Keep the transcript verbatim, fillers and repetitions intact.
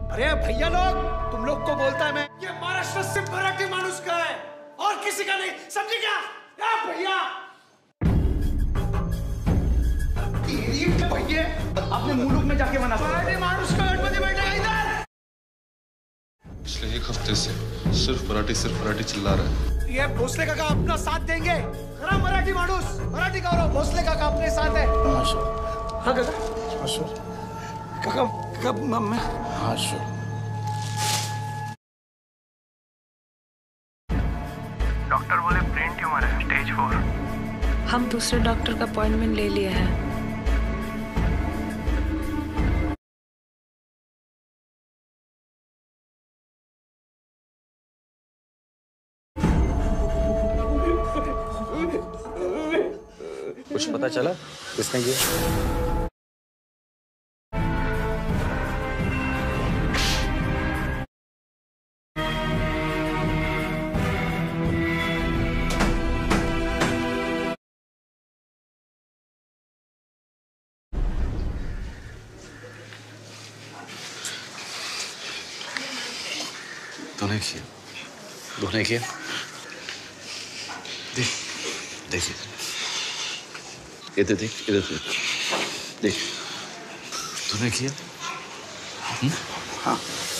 अरे भैया लोग, तुम लोग को बोलता है मैं, ये महाराष्ट्र सिर्फ मराठी मानुस का है और किसी का नहीं, समझे क्या? ए भैया, भैया अपने मुल्क में जाके मना, मराठी मानुस का गणपति बैठेगा इधर। पिछले एक हफ्ते से सिर्फ मराठी सिर्फ मराठी चिल्ला रहा है। ये भोसले काका अपना साथ देंगे। खरा मराठी मानुस, मराठी गौरव, भोसले काका अपने साथ है। हाँ काका, काका कब मैं हाँ डॉक्टर बोले ब्रेन ट्यूमर है, स्टेज फोर। हम दूसरे डॉक्टर का अपॉइंटमेंट ले लिए हैं। कुछ पता चला किसने किया? तूने किया? तूने किया? देख, देखिए, इधर देख, इधर देख, देख, तूने किया? हाँ।